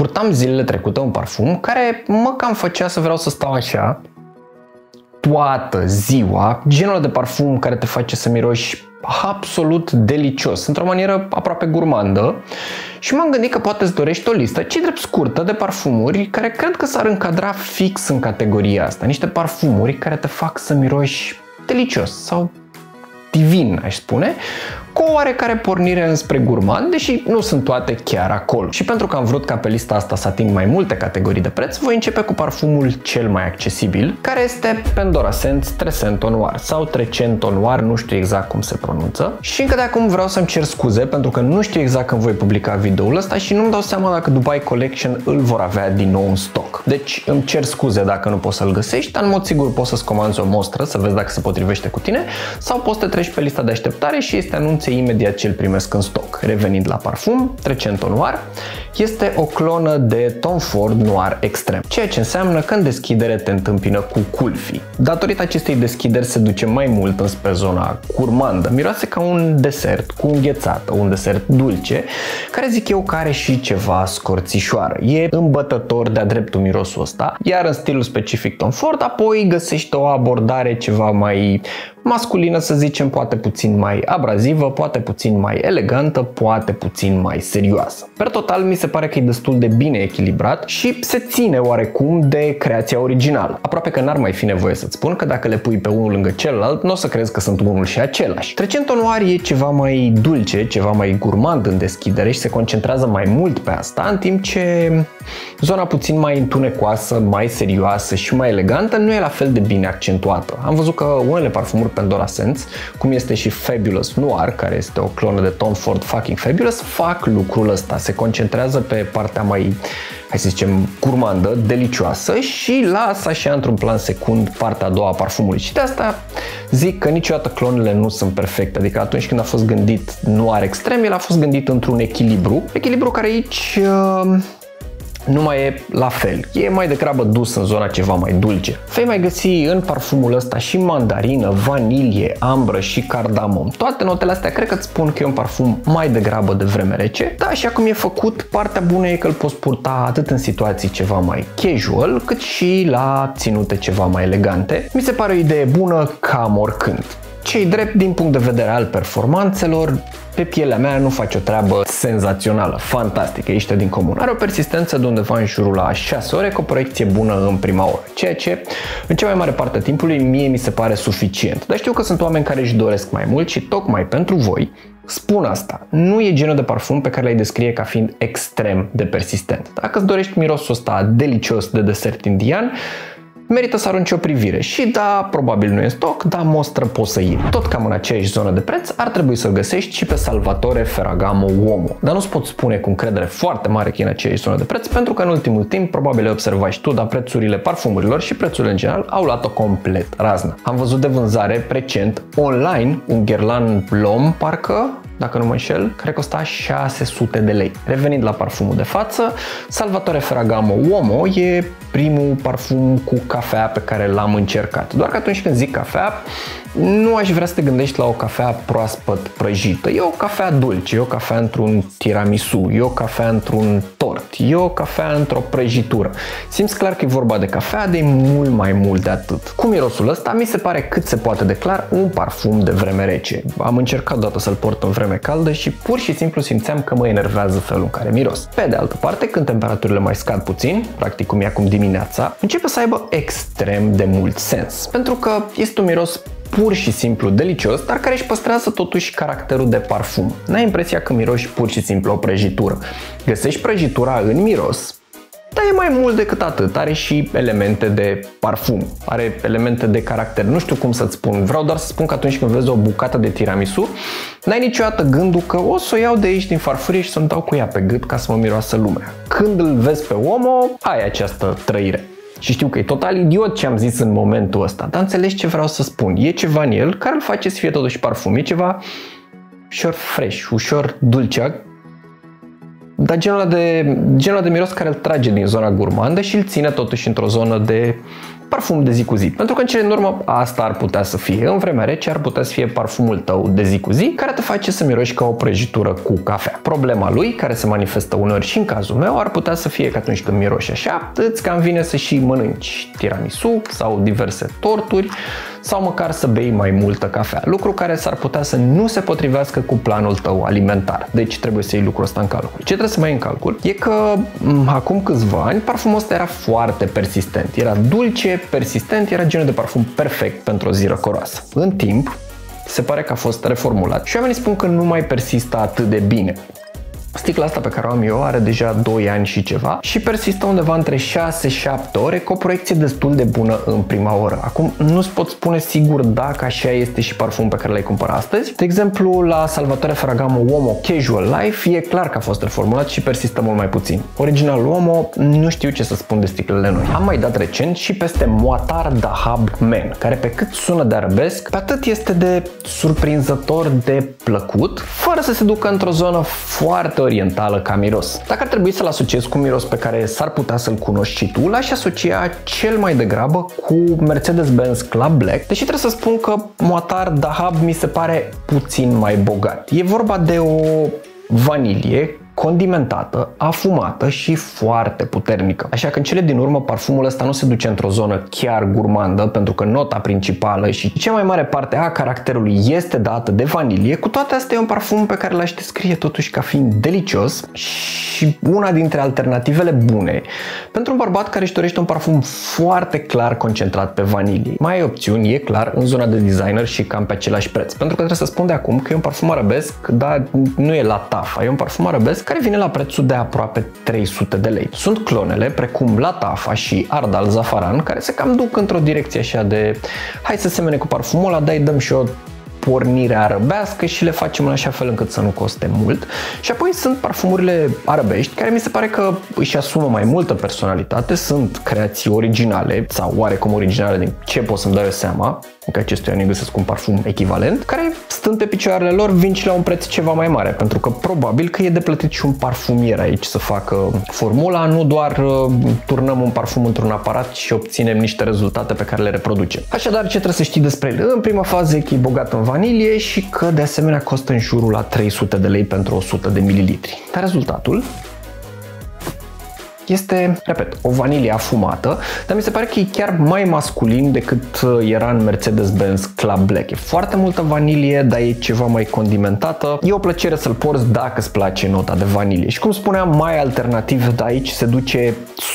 Purtam zilele trecute un parfum care mă cam făcea să vreau să stau așa toată ziua, genul de parfum care te face să miroși absolut delicios, într-o manieră aproape gurmandă, și m-am gândit că poate îți dorești o listă, ci drept scurtă, de parfumuri care cred că s-ar încadra fix în categoria asta. Niște parfumuri care te fac să miroși delicios sau divin, aș spune, cu o oarecare pornire înspre gurmand, deși nu sunt toate chiar acolo. Și pentru că am vrut ca pe lista asta să ating mai multe categorii de preț, voi începe cu parfumul cel mai accesibil, care este Pandora Scents Trecento Noir sau Trecento Noir, nu știu exact cum se pronunță. Și încă de acum vreau să-mi cer scuze pentru că nu știu exact când voi publica videoul ăsta și nu-mi dau seama dacă Dubai Collection îl vor avea din nou în stoc. Deci îmi cer scuze dacă nu poți să-l găsești, dar în mod sigur poți să-ți comanzi o mostră să vezi dacă se potrivește cu tine sau poți să te treci pe lista de așteptare și este anunțe imediat ce îl primesc în stoc. Revenind la parfum, Trecento Noir este o clonă de Tom Ford Noir Extrem, ceea ce înseamnă că în deschidere te întâmpină cu culfii. Datorită acestei deschideri se duce mai mult înspre zona curmandă, miroase ca un desert cu înghețată, un desert dulce, care zic eu că are și ceva scorțișoară. E îmbătător de-a dreptul mirosul ăsta, iar în stilul specific Tom Ford apoi găsești o abordare ceva mai masculină, să zicem, poate puțin mai abrazivă, poate puțin mai elegantă, poate puțin mai serioasă. Per total, mi se pare că e destul de bine echilibrat și se ține oarecum de creația originală. Aproape că n-ar mai fi nevoie să-ți spun că dacă le pui pe unul lângă celălalt, nu o să crezi că sunt unul și același. Trecento Noir e ceva mai dulce, ceva mai gurmand în deschidere și se concentrează mai mult pe asta, în timp ce zona puțin mai întunecoasă, mai serioasă și mai elegantă nu e la fel de bine accentuată. Am văzut că unele parfumuri Pandora Scents, cum este și Fabulous Noir, care este o clonă de Tom Ford fucking Fabulous, fac lucrul ăsta. Se concentrează pe partea mai, hai să zicem, gurmandă, delicioasă și lasă așa într-un plan secund partea a doua a parfumului. Și de asta zic că niciodată clonele nu sunt perfecte. Adică atunci când a fost gândit Noir Extrem, el a fost gândit într-un echilibru care aici nu mai e la fel. E mai degrabă dus în zona ceva mai dulce. Vei mai găsi în parfumul ăsta și mandarină, vanilie, ambră și cardamom. Toate notele astea cred că îți spun că e un parfum mai degrabă de vreme rece. Da, așa cum e făcut, partea bună e că îl poți purta atât în situații ceva mai casual, cât și la ținute ceva mai elegante. Mi se pare o idee bună cam oricând. Ce-i drept din punct de vedere al performanțelor, pe pielea mea nu face o treabă senzațională, fantastică, ieșită din comun. Are o persistență de undeva în jurul la 6 ore cu o proiecție bună în prima oră, ceea ce în cea mai mare parte a timpului mie mi se pare suficient. Dar știu că sunt oameni care își doresc mai mult și tocmai pentru voi spun asta. Nu e genul de parfum pe care l-ai descrie ca fiind extrem de persistent. Dacă îți dorești mirosul ăsta delicios de desert indian, merită să arunci o privire și da, probabil nu e în stoc, dar mostră poți să iei. Tot cam în aceeași zonă de preț ar trebui să-l găsești și pe Salvatore Ferragamo Uomo. Dar nu-ți pot spune cu încredere foarte mare că e în aceeași zonă de preț, pentru că în ultimul timp, probabil ai observat și tu, dar prețurile parfumurilor și prețurile în general au luat-o complet raznă. Am văzut de vânzare recent online un Guerlain L'Homme, parcă, dacă nu mă înșel, cred că costa 600 de lei. Revenind la parfumul de față, Salvatore Ferragamo Uomo e primul parfum cu cafea pe care l-am încercat. Doar că atunci când zic cafea, nu aș vrea să te gândești la o cafea proaspăt prăjită. E o cafea dulce, e o cafea într-un tiramisu, e o cafea într-un tort, e o cafea într-o prăjitură. Simți clar că e vorba de cafea, de mult mai mult de atât. Cu mirosul ăsta mi se pare cât se poate de clar un parfum de vreme rece. Am încercat odată să-l port în vreme caldă și pur și simplu simțeam că mă enervează felul în care miros. Pe de altă parte, când temperaturile mai scad puțin, practic cum e acum dimineața, începe să aibă extrem de mult sens. Pentru că este un miros pur și simplu delicios, dar care își păstrează totuși caracterul de parfum. N-ai impresia că miroși pur și simplu o prăjitură. Găsești prăjitura în miros, dar e mai mult decât atât. Are și elemente de parfum, are elemente de caracter. Nu știu cum să-ți spun, vreau doar să spun că atunci când vezi o bucată de tiramisu, n-ai niciodată gândul că o să o iau de aici din farfurie și să-mi dau cu ea pe gât ca să mă miroasă lumea. Când îl vezi pe Uomo, ai această trăire. Și știu că e total idiot ce am zis în momentul ăsta, dar înțelegi ce vreau să spun. E ceva în el care îl face să fie totuși parfum. E ceva ușor fresh, ușor dulceag, dar genul de miros care îl trage din zona gurmandă și îl ține totuși într-o zonă de parfum de zi cu zi. Pentru că în cele din urmă asta ar putea să fie. În vremea rece ar putea să fie parfumul tău de zi cu zi, care te face să miroși ca o prăjitură cu cafea. Problema lui, care se manifestă uneori și în cazul meu, ar putea să fie că atunci când miroși așa, îți cam vine să și mănânci tiramisu sau diverse torturi sau măcar să bei mai multă cafea, lucru care s-ar putea să nu se potrivească cu planul tău alimentar. Deci trebuie să iei lucrul ăsta în calcul. Ce trebuie să mai iei în calcul e că acum câțiva ani parfumul ăsta era foarte persistent. Era dulce, persistent, era genul de parfum perfect pentru o zi răcoroasă. În timp, se pare că a fost reformulat și oamenii spun că nu mai persistă atât de bine. Sticla asta pe care o am eu are deja 2 ani și ceva și persistă undeva între 6-7 ore cu o proiecție destul de bună în prima oră. Acum nu-ți pot spune sigur dacă așa este și parfumul pe care l-ai cumpărat astăzi. De exemplu, la Salvatore Ferragamo Uomo Casual Life e clar că a fost reformulat și persistă mult mai puțin. Original Uomo, nu știu ce să spun de sticlele noi. Am mai dat recent și peste Moatar Dahab Men, care pe cât sună de arabesc, pe atât este de surprinzător de plăcut, fără să se ducă într-o zonă foarte orientală ca miros. Dacă ar trebui să-l asociez cu miros pe care s-ar putea să-l cunoști și tu, l-aș asocia cel mai degrabă cu Mercedes-Benz Club Black, deși trebuie să spun că Moatar Dahab mi se pare puțin mai bogat. E vorba de o vanilie condimentată, afumată și foarte puternică. Așa că în cele din urmă parfumul ăsta nu se duce într-o zonă chiar gurmandă, pentru că nota principală și cea mai mare parte a caracterului este dată de vanilie. Cu toate astea e un parfum pe care l-aș descrie totuși ca fiind delicios și una dintre alternativele bune pentru un bărbat care își dorește un parfum foarte clar concentrat pe vanilie. Mai ai opțiuni, e clar, în zona de designer și cam pe același preț. Pentru că trebuie să spun de acum că e un parfum arabesc, dar nu e la Tafa, e un parfum arabesc care vine la prețul de aproape 300 de lei. Sunt clonele precum Latafa și Ardal Zafaran, care se cam duc într-o direcție așa de hai să semene cu parfumul ăla, dar îi dăm și o pornire arăbească și le facem în așa fel încât să nu coste mult. Și apoi sunt parfumurile arabești, care mi se pare că își asumă mai multă personalitate, sunt creații originale sau oarecum originale din ce pot să-mi dau eu seama, că acestuia nu găsesc un parfum echivalent, care stând pe picioarele lor vin și la un preț ceva mai mare, pentru că probabil că e de plătit și un parfumier aici să facă formula, nu doar turnăm un parfum într-un aparat și obținem niște rezultate pe care le reproducem. Așadar, ce trebuie să știi despre el? În prima fază e că e bogat în vanilie și că de asemenea costă în jurul la 300 de lei pentru 100 de mililitri. Dar rezultatul este, repet, o vanilie afumată, dar mi se pare că e chiar mai masculin decât era în Mercedes-Benz Club Black. E foarte multă vanilie, dar e ceva mai condimentată. E o plăcere să-l porți dacă îți place nota de vanilie. Și cum spuneam, mai alternativ, de aici se duce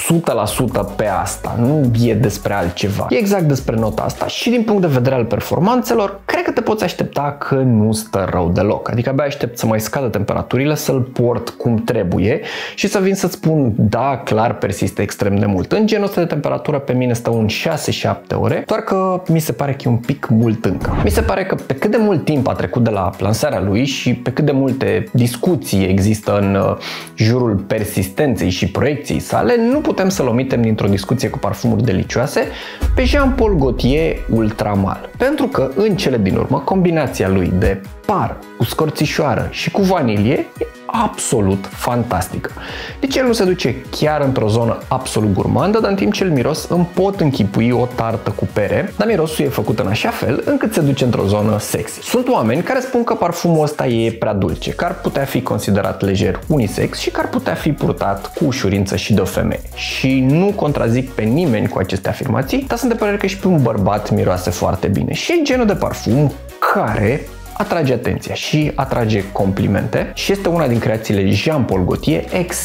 100% pe asta. Nu e despre altceva. E exact despre nota asta și din punct de vedere al performanțelor, cred că te poți aștepta că nu stă rău deloc. Adică abia aștept să mai scadă temperaturile, să-l port cum trebuie și să vin să-ți spun, da, clar persistă extrem de mult. În genul ăsta de temperatură pe mine stă un 6-7 ore, doar că mi se pare că e un pic mult încă. Mi se pare că pe cât de mult timp a trecut de la lansarea lui și pe cât de multe discuții există în jurul persistenței și proiecției sale, nu putem să-l omitem dintr-o discuție cu parfumuri delicioase pe Jean-Paul Gaultier Ultramal. Pentru că în cele din urmă combinația lui de par cu scorțișoară și cu vanilie e absolut fantastică. Deci el nu se duce chiar într-o zonă absolut gurmandă, dar în timp ce îl miros îmi pot închipui o tartă cu pere, dar mirosul e făcut în așa fel încât se duce într-o zonă sexy. Sunt oameni care spun că parfumul ăsta e prea dulce, că ar putea fi considerat lejer unisex și că ar putea fi purtat cu ușurință și de o femeie. Și nu contrazic pe nimeni cu aceste afirmații, dar sunt de părere că și pe un bărbat miroase foarte bine. Și e genul de parfum care atrage atenția și atrage complimente și este una din creațiile Jean-Paul Gaultier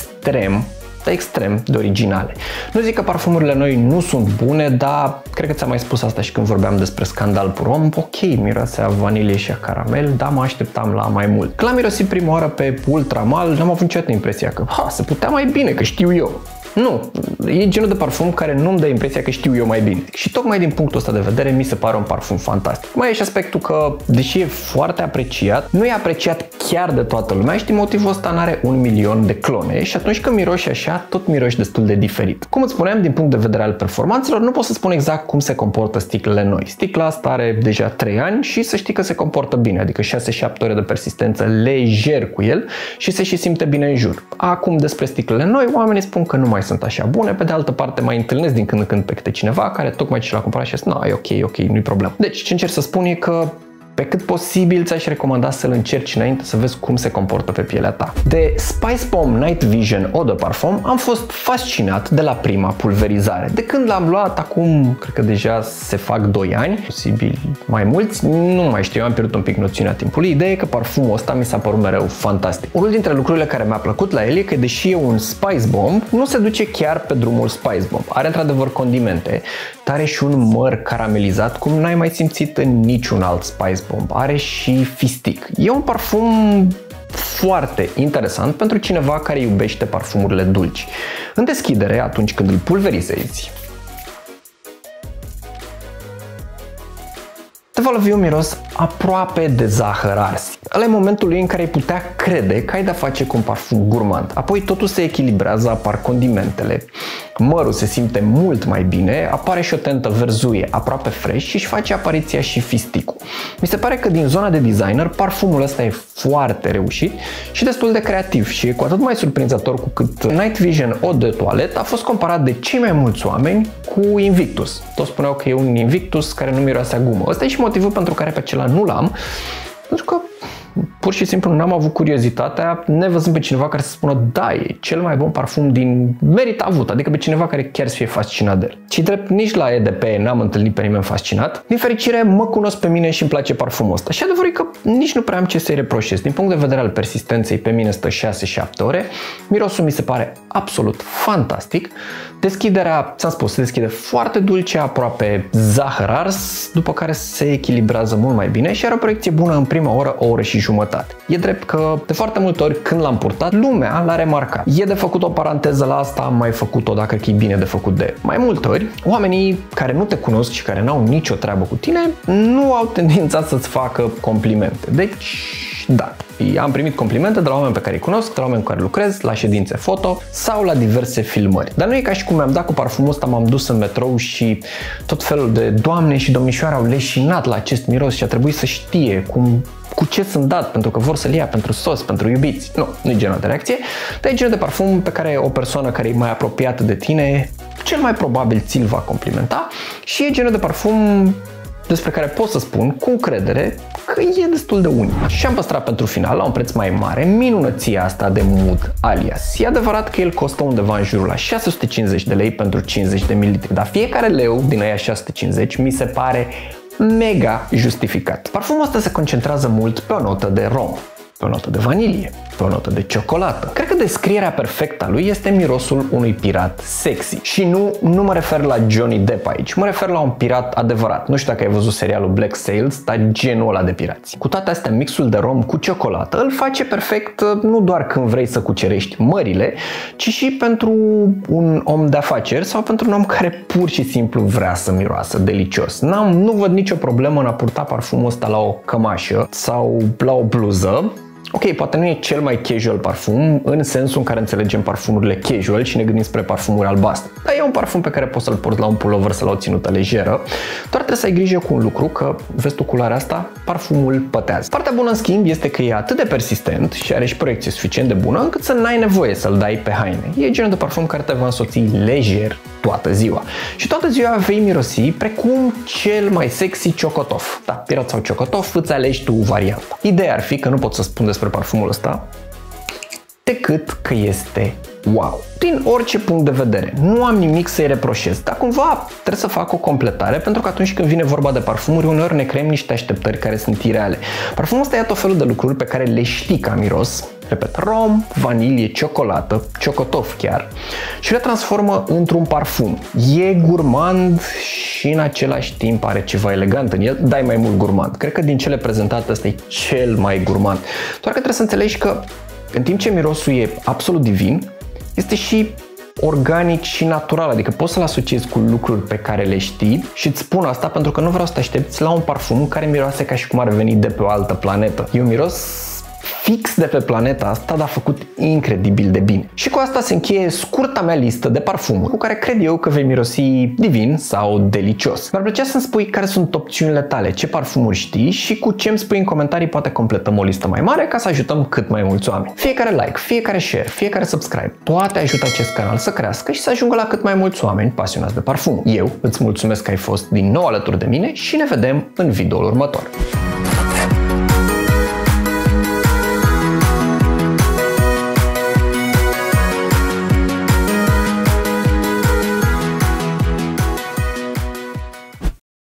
extrem de originale. Nu zic că parfumurile noi nu sunt bune, dar cred că ți-am mai spus asta și când vorbeam despre Scandal Pour Homme. Ok, miroase a vanilie și a caramel, dar mă așteptam la mai mult. Când l-am mirosit prima oară pe Ultramal, n-am avut niciodată impresia că se putea mai bine, că știu eu. Nu, e genul de parfum care nu-mi dă impresia că știu eu mai bine. Și tocmai din punctul ăsta de vedere mi se pare un parfum fantastic. Mai e și aspectul că, deși e foarte apreciat, nu e apreciat chiar de toată lumea și din motivul ăsta n-are 1 milion de clone și atunci când miroși așa, tot miroși destul de diferit. Cum îți spuneam, din punct de vedere al performanțelor, nu pot să spun exact cum se comportă sticlele noi. Sticla asta are deja 3 ani și să știi că se comportă bine, adică 6-7 ore de persistență lejer cu el și se și simte bine în jur. Acum despre sticlele noi, oamenii spun că nu mai mai sunt așa bune, pe de altă parte mai întâlnesc din când în când pe câte cineva care tocmai ce l-a cumpărat și a zis, e ok, nu-i problemă. Deci ce încerc să spun e că pe cât posibil ți-aș recomanda să-l încerci înainte să vezi cum se comportă pe pielea ta. De Spice Bomb Night Vision Eau de Parfum am fost fascinat de la prima pulverizare. De când l-am luat, acum cred că deja se fac 2 ani, posibil mai mulți, nu mai știu, am pierdut un pic noțiunea timpului. Ideea e că parfumul ăsta mi s-a părut mereu fantastic. Unul dintre lucrurile care mi-a plăcut la el e că deși e un Spice Bomb, nu se duce chiar pe drumul Spice Bomb. Are într-adevăr condimente, dar are și un măr caramelizat cum n-ai mai simțit în niciun alt Spice Bomb. Are și fistic. E un parfum foarte interesant pentru cineva care iubește parfumurile dulci. În deschidere, atunci când îl pulverizezi, te va lovi un miros aproape de zahăr ars. Ăla e momentul lui în care ai putea crede că ai de-a face cu un parfum gurmand. Apoi totul se echilibrează, apar condimentele, mărul se simte mult mai bine, apare și o tentă verzuie aproape fresh și își face apariția și fisticul. Mi se pare că din zona de designer parfumul ăsta e foarte reușit și destul de creativ și e cu atât mai surprinzător cu cât Night Vision Eau de Toilette a fost comparat de cei mai mulți oameni cu Invictus. Toți spuneau că e un Invictus care nu miroase a gumă. Ăsta e și motivul pentru care pe acela nu l-am, pentru că pur și simplu n-am avut curiozitatea, nevăzând pe cineva care să spună da, e cel mai bun parfum din merit avut, adică pe cineva care chiar să fie fascinat de el. Și drept, nici la EDP n-am întâlnit pe nimeni fascinat. Din fericire, mă cunosc pe mine și îmi place parfumul ăsta. Și adevărul e că nici nu prea am ce să-i reproșez. Din punct de vedere al persistenței, pe mine stă 6-7 ore. Mirosul mi se pare absolut fantastic. Deschiderea, ți-am spus, se deschide foarte dulce, aproape zahăr ars, după care se echilibrează mult mai bine și are o proiecție bună în prima oră, o oră și jumătate. E drept că de foarte multe ori când l-am purtat, lumea l-a remarcat. E de făcut o paranteză la asta, am mai făcut-o dacă e bine de făcut de mai multe ori. Oamenii care nu te cunosc și care n-au nicio treabă cu tine nu au tendința să-ți facă complimente. Deci, da, am primit complimente de la oameni pe care îi cunosc, de la oameni cu care lucrez, la ședințe foto sau la diverse filmări. Dar nu e ca și cum mi-am dat cu parfumul ăsta, m-am dus în metrou și tot felul de doamne și domnișoare au leșinat la acest miros și a trebuit să știe cu ce sunt dat, pentru că vor să-l ia pentru sos, pentru iubiți. Nu e genul de reacție, dar e genul de parfum pe care o persoană care e mai apropiată de tine cel mai probabil ți-l va complimenta și e genul de parfum despre care pot să spun cu încredere că e destul de unic. Și am păstrat pentru final, la un preț mai mare, minunăția asta de Mood Alias. E adevărat că el costă undeva în jurul la 650 de lei pentru 50 de ml, dar fiecare leu din aia 650 mi se pare mega justificat. Parfumul ăsta se concentrează mult pe o notă de rom, pe o notă de vanilie, pe o notă de ciocolată. Cred că descrierea perfectă a lui este mirosul unui pirat sexy. Și nu mă refer la Johnny Depp aici, mă refer la un pirat adevărat. Nu știu dacă ai văzut serialul Black Sails, dar genul ăla de pirați. Cu toate astea, mixul de rom cu ciocolată îl face perfect nu doar când vrei să cucerești mările, ci și pentru un om de afaceri sau pentru un om care pur și simplu vrea să miroasă delicios. Nu văd nicio problemă în a purta parfumul ăsta la o cămașă sau la o bluză. Ok, poate nu e cel mai casual parfum, în sensul în care înțelegem parfumurile casual și ne gândim spre parfumuri albastre. Dar e un parfum pe care poți să-l porți la un pullover sau la o ținută lejeră. Doar trebuie să ai grijă cu un lucru, că vezi tu culoarea asta, parfumul pătează. Partea bună, în schimb, este că e atât de persistent și are și proiecție suficient de bună, încât să n-ai nevoie să-l dai pe haine. E genul de parfum care te va însoți lejer toată ziua. Și toată ziua vei mirosi precum cel mai sexy ciocotof. Da, pirat sau ciocotof, îți alegi tu varianta. Ideea ar fi că nu pot să spun despre parfumul ăsta decât că este wow. Din orice punct de vedere. Nu am nimic să-i reproșez, dar cumva trebuie să fac o completare, pentru că atunci când vine vorba de parfumuri, uneori ne creăm niște așteptări care sunt ireale. Parfumul ăsta ia tot felul de lucruri pe care le știi ca miros, repet, rom, vanilie, ciocolată, ciocotof chiar, și le transformă într-un parfum. E gurmand și în același timp are ceva elegant în el, dai mai mult gurmand. Cred că din cele prezentate ăsta e cel mai gurmand. Doar că trebuie să înțelegi că în timp ce mirosul e absolut divin, este și organic și natural, adică poți să-l asociezi cu lucruri pe care le știi și îți spun asta pentru că nu vreau să te aștepți la un parfum care miroase ca și cum ar veni de pe o altă planetă. E un miros fix de pe planeta asta, dar făcut incredibil de bine. Și cu asta se încheie scurta mea listă de parfumuri cu care cred eu că vei mirosi divin sau delicios. Mi-ar plăcea să-mi spui care sunt opțiunile tale, ce parfumuri știi și cu ce îmi spui în comentarii poate completăm o listă mai mare ca să ajutăm cât mai mulți oameni. Fiecare like, fiecare share, fiecare subscribe, toate ajută acest canal să crească și să ajungă la cât mai mulți oameni pasionați de parfum. Eu îți mulțumesc că ai fost din nou alături de mine și ne vedem în videoul următor.